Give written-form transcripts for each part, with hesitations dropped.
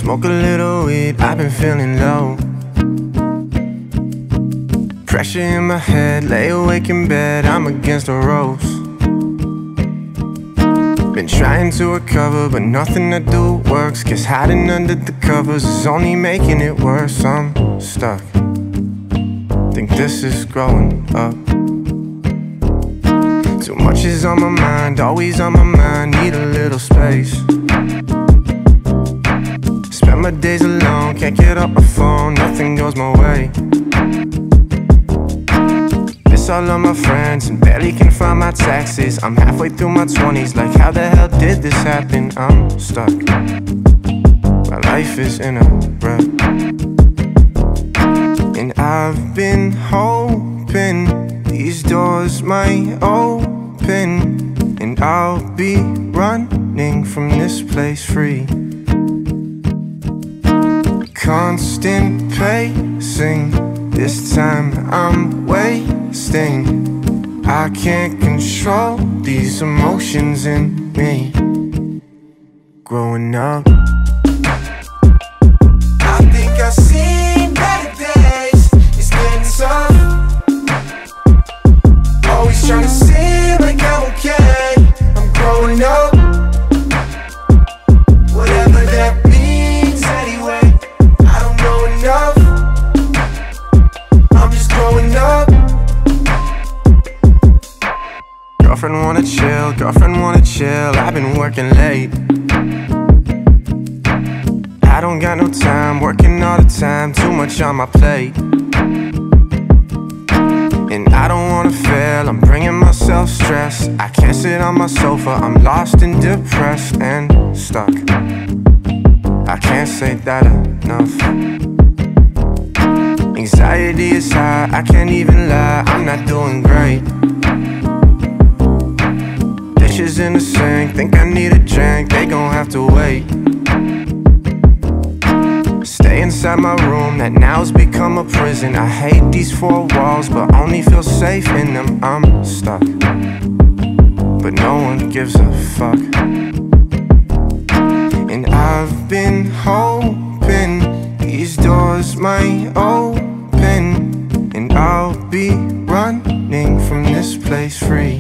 Smoke a little weed, I've been feeling low. Pressure in my head, lay awake in bed, I'm against the ropes. Been trying to recover, but nothing I do works. Guess hiding under the covers is only making it worse. I'm stuck, think this is growing up. Too much is on my mind, always on my mind, need a little space. Spend my days alone, can't get off my phone, nothing goes my way. Miss all of my friends and barely can find my taxes. I'm halfway through my 20s, like how the hell did this happen? I'm stuck, my life is in a rut. And I've been hoping these doors might open, and I'll be running from this place free. Constant pacing, this time I'm wasting. I can't control these emotions in me. Growing up, I think I've seen better days. It's getting tough, always trying to seem like I'm okay. I'm growing up, whatever that means anyway. I don't know enough, I'm just growing up. Girlfriend wanna chill, girlfriend wanna chill, I've been working late. I don't got no time, working all the time, too much on my plate. And I don't wanna fail, I'm bringing myself stress. I can't sit on my sofa, I'm lost and depressed and stuck. I can't say that enough. Anxiety is high, I can't even lie, I'm not doing great. Dishes in the sink, think I need a drink, they gon' have to wait. Stay inside my room, that now's become a prison. I hate these four walls, but only feel safe in them. I'm stuck, but no one gives a fuck. And I've been hoping these doors might open, and I'll be running from this place free.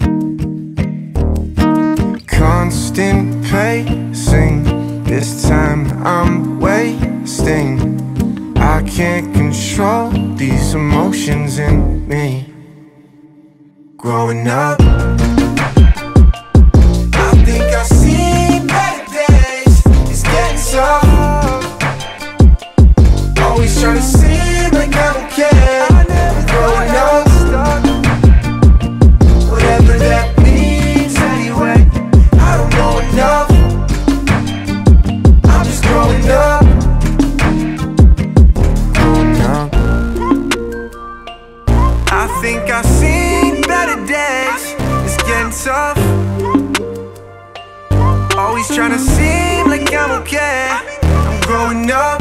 Constant pacing, this time I'm wasting. I can't control these emotions in me. Growing up, I think I've seen better days. It's getting tough, always trying to seem like I'm okay. Growing up, whatever that means anyway. I don't know enough, I'm just growing up. Growing up, I think I've seen better days. It's getting tough, always trying to seem like I'm okay. I'm growing up,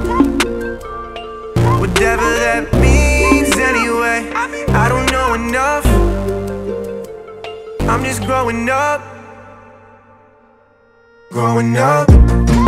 whatever that means anyway. I don't know enough, I'm just growing up. Growing up.